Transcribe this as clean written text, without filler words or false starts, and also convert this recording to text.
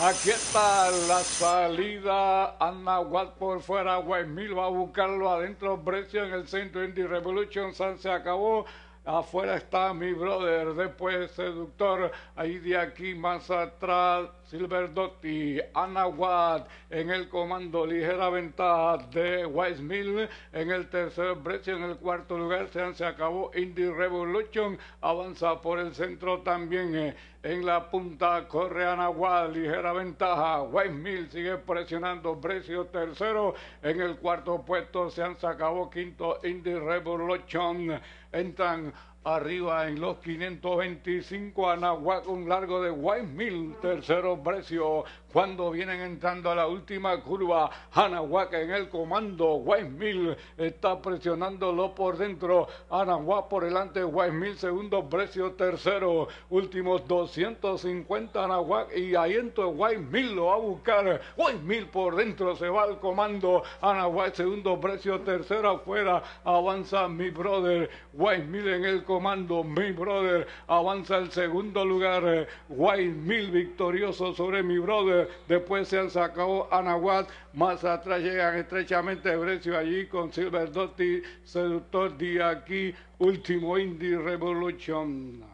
Aquí está la salida. Anahuac por fuera. Guaymil va a buscarlo adentro. Brecio en el centro. Indie Revolution. Se acabó. Afuera está mi brother. Después Seductor. Ahí de aquí más atrás. Silver Dotti. Anahuac en el comando. Ligera ventaja de Guaymil en el tercer. Brecio en el cuarto lugar. Se acabó. Indie Revolution avanza por el centro también. En la punta corre Anahuac, ligera ventaja. Guaymil sigue presionando. Brecio tercero. En el cuarto puesto se acabó quinto. Indie Revolution. Entran arriba en los 525. Anahuac un largo de Guaymil. Tercero Brecio. Cuando vienen entrando a la última curva, Anahuac en el comando. Guaymil está presionándolo por dentro. Anahuac por delante. Guaymil segundo. Brecio tercero. Últimos 250 Anahuac. Y ahí entonces Guaymil lo va a buscar. Guaymil por dentro se va al comando. Anahuac segundo. Brecio tercero. Afuera avanza mi brother. Guaymil en el comando. Mi brother avanza el segundo lugar. Guaymil victorioso sobre mi brother. Después se han sacado Anahuac. Más atrás llegan estrechamente Brecio allí con Silver Dotti. Seductor de aquí. Último Indie Revolution.